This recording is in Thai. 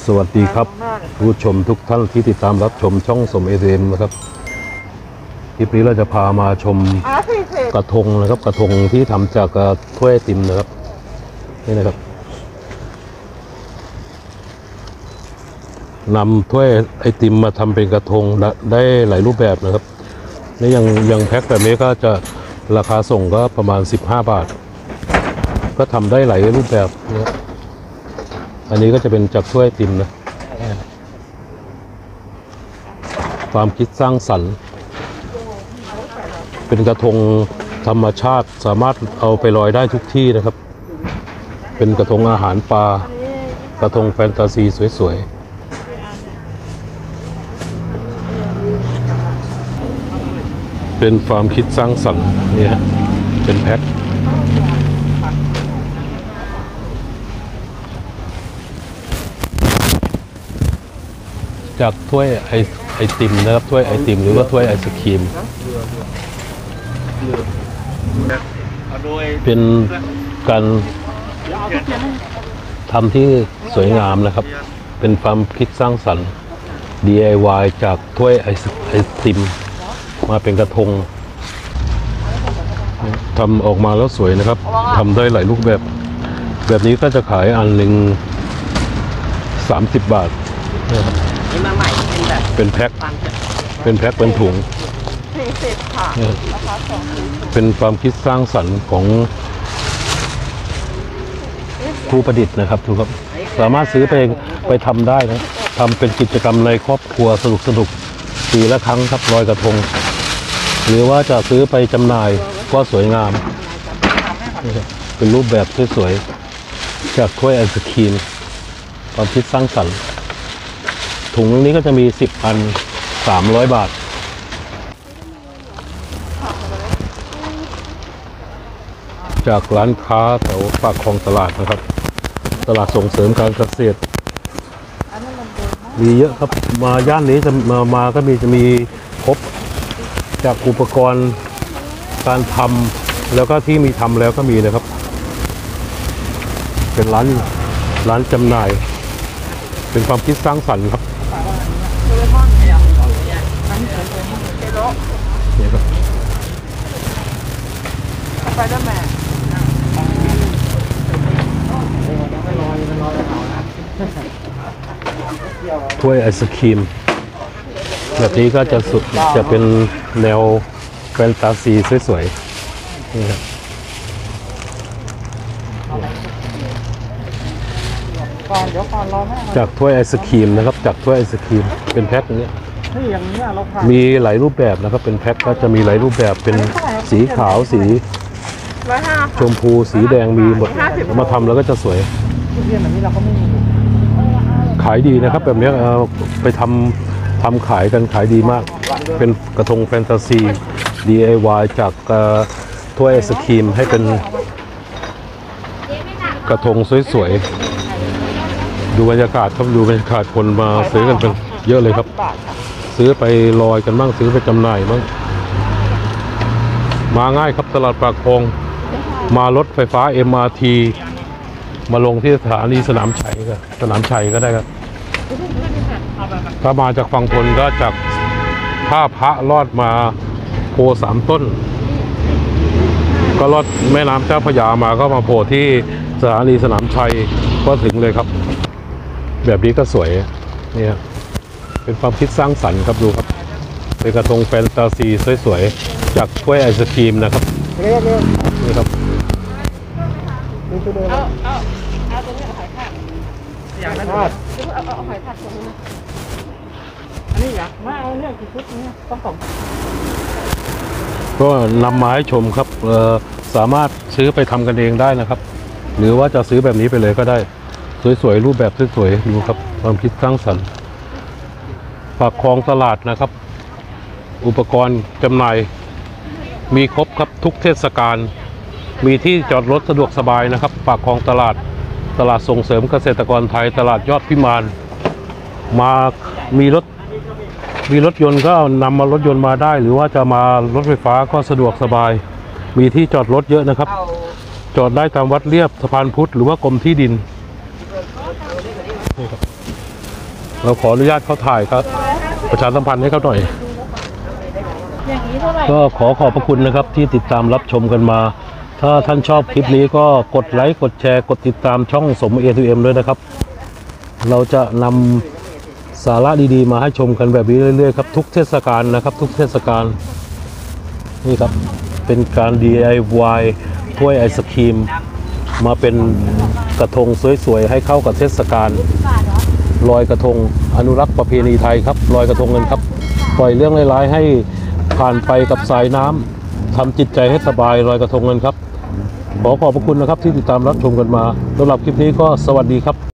สวัสดีครับผู้ชมทุกท่านที่ติดตามรับชมช่องสมเอเมนะครับคลิปนี้เราจะพามาชมกระทงนะครับกระทงที่ทำจากถ้วยไอติมนะครับนี่นะครับนำถ้วยไอติมมาทำเป็นกระทงได้หลายรูปแบบนะครับนี่ยังแพ็คแบบนี้ก็จะราคาส่งก็ประมาณ15 บาทก็ทำได้หลายรูปแบบนะอันนี้ก็จะเป็นจากถ้วยไอติมนะความคิดสร้างสรรค์เป็นกระทงธรรมชาติสามารถเอาไปลอยได้ทุกที่นะครับเป็นกระทงอาหารปลากระทงแฟนตาซีสวยๆเป็นความคิดสร้างสรรค์นี่ฮะเป็นแพ็คจากถ้วยไอติมนะครับถ้วยไอติมหรือว่าถ้วยไอศครีมเป็นการทำที่สวยงามนะครับเป็นความคิดสร้างสรรค์ DIY จากถ้วยไอติมมาเป็นกระทงทำออกมาแล้วสวยนะครับทำได้หลายรูปแบบนี้ก็จะขายอันหนึ่ง30 บาทเป็นแพ็คเป็นถุง40 ค่ะเป็นความคิดสร้างสรรค์ของผู้ประดิษฐ์นะครับทุกครับสามารถซื้อไปทำได้นะทำเป็นกิจกรรมในครอบครัวสนุกปีละครั้งครับลอยกระทงหรือว่าจะซื้อไปจำหน่ายก็สวยงามเป็นรูปแบบสวยๆจากถ้วยไอศครีมความคิดสร้างสรรค์ถุงนี้ก็จะมี10 อัน300 บาทจากร้านค้าแถวปากคลองตลาดนะครับตลาดส่งเสริมการเกษตรมีเยอะครับมาย่านนี้จะมาก็จะมีครบจากอุปกรณ์การทำแล้วก็ที่มีทำแล้วก็มีนะครับเป็นร้านจำหน่ายเป็นความคิดสร้างสรรค์ครับนี่ครับไปได้แม่ถ้วยไอศครีมแบบนี้ก็จะเป็นแนวแฟนตาซีสวยๆนี่ครับจากถ้วยไอศครีมนะครับจากถ้วยไอศครีมเป็นแพ็คอย่างนี้มีหลายรูปแบบนะครับเป็นแพ็คก็จะมีหลายรูปแบบเป็นสีขาวสีชมพูสีแดงมีหมดมาทำแล้วก็จะสวยขายดีนะครับแบบนี้ไปทำขายกันขายดีมากเป็นกระทงแฟนตาซี DIY จากถ้วยไอศครีมให้เป็นกระทงสวยๆดูบรรยากาศครับดูบรรยากาศคนมาซื้อกันเป็นเยอะเลยครับซื้อไปลอยกันบ้างซื้อไปจำหน่ายบ้างมาง่ายครับตลาดปากคลองมารถไฟฟ้า MRT มาลงที่สถานีสนามชัยก็ได้ครับถ้ามาจากฝั่งทนก็จากท่าพระลอดมาโพ3 ต้นก็ลอดแม่น้ำเจ้าพระยามาก็มาโผล่ที่สถานีสนามชัยก็ถึงเลยครับแบบนี้ก็สวยนี่ครับเป็นความคิดสร้างสรรค์ครับดูครับเป็นกระทงแฟนตาซีสวยๆจากถ้วยไอศครีมนะครับนี่ครับเอาตรงนี้หอยทากอย่างนั้นเอาหอยทากตรงนี้นะอันนี้อยากมาเอาเนี่ยกี่ชุดเนี่ยต้องก็นำมาให้ชมครับสามารถซื้อไปทำกันเองได้นะครับหรือว่าจะซื้อแบบนี้ไปเลยก็ได้สวยๆรูปแบบสวยๆดูครับความคิดสร้างสรรค์ปากคลองตลาดนะครับอุปกรณ์จำหน่ายมีครบครับทุกเทศกาลมีที่จอดรถสะดวกสบายนะครับปากคลองตลาดส่งเสริมเกษตรกรไทยตลาดยอดพิมานมามีรถยนต์ก็นำมารถยนต์มาได้หรือว่าจะมารถไฟฟ้าก็สะดวกสบายมีที่จอดรถเยอะนะครับจอดได้ตามวัดเรียบสะพานพุทธหรือว่ากรมที่ดินนี่ครับเราขออนุญาตเขาถ่ายครับ ประชาสัมพันธ์ให้เขาหน่อยอย่างนี้เท่าไหร่ก็ขอบพระคุณนะครับที่ติดตามรับชมกันมา ถ้าท่านชอบคลิปนี้ก็กดไลค์กดแชร์กดติดตามช่องสม A2M ด้วยนะครับ เราจะนำสาระดีๆมาให้ชมกันแบบนี้เรื่อยๆครับทุกเทศกาลนะครับทุกเทศกาลนี่ครับเป็นการ DIY ถ้วยไอศครีมมาเป็นกระทงสวยๆให้เข้ากับเทศกาลลอยกระทงอนุรักษ์ประเพณีไทยครับลอยกระทงกันครับปล่อยเรื่องร้ายๆให้ผ่านไปกับสายน้ำทำจิตใจให้สบายลอยกระทงกันครับขอบพระคุณนะครับที่ติดตามรับชมกันมาสำหรับคลิปนี้ก็สวัสดีครับ